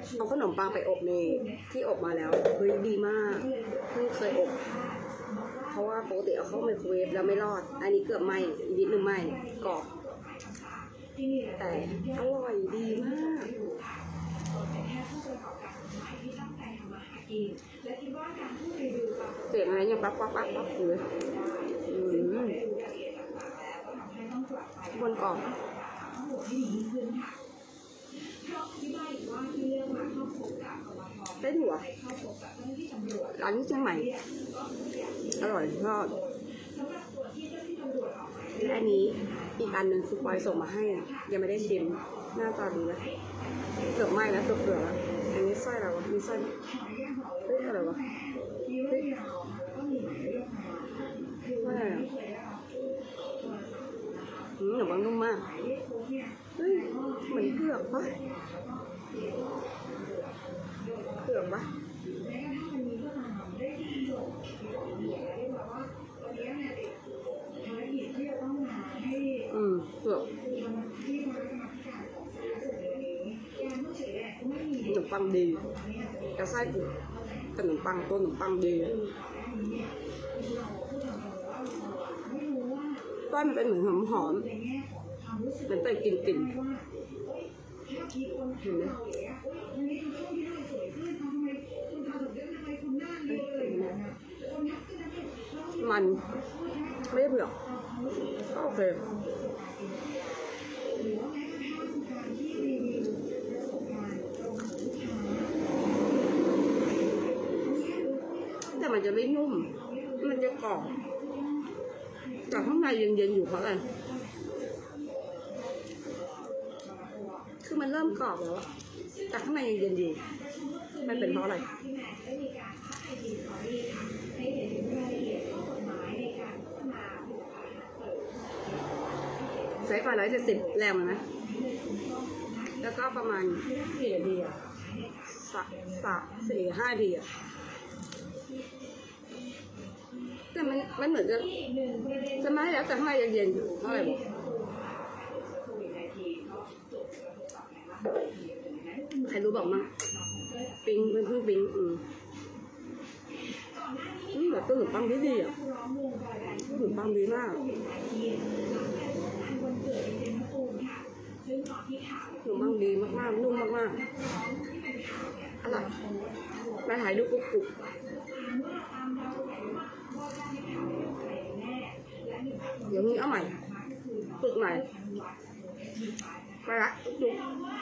เอาขนมปังไปอบในที่อบมาแล้วเฮ้ยดีมากเพิ่งเคยอบเพราะว่าปกติเอาเข้าไมโครเวฟแล้วไม่รอดอันนี้เกือบไหม้นิดนึงไหม้กรอบแต่อร่อยดีมากเสียงอะไรเนี่ยปั๊บปั๊บปั๊บปั๊บเลยบนกรอบได้หัวร้านนี้เชียงใหม่อร่อยชอบอันนี้อีกอันหนึ่งคือปอยส่งมาให้ยังไม่ได้ชิมหน้าตาดีนะเกือบไหม้แล้วเกือบแล้วอันนี้ไส้อะไรวะมีไส้เฮ้ยอะไรวะเฮ้ยว่าขนมปังนุ่มมากเฮ้ยเหมือนเผือกปะเผือกปะเผือกขนมปังดีแต่ไส้ขนมปังตัวขนมปังดีต้นมันเป็นเหมือนหอมเหมือนเตยกลิ่นเห็นไหมมันไม่เผือกก็โอเคแต่มันจะไม่นุ่มมันจะกรอบจากข้างในเย็นๆอยู่เพราะอะไรคือมันเริ่มกรอบแล้วจากข้างในยังเย็นอยู่มันเป็นเพราะอะไรใช้ไฟ170แรงไหมแล้วก็ประมาณ4 นาที4-5 นาทีแต่มันเหมือนจะไม่แล้วแต่ข้างในยังเย็นอยู่เท่าไหร่บอกใครรู้บอกมั้งปิ้งเป็นเพิ่งปิ้งแบบขนมปังดีอ่ะขนมปังดีมากขนมปังดีมากๆนุ่มมากๆอร่อยไปถ่ายรูปกุ๊กเดี๋ยวนี้เอาใหม่ฝึกใหม่ไปละจุ๊บ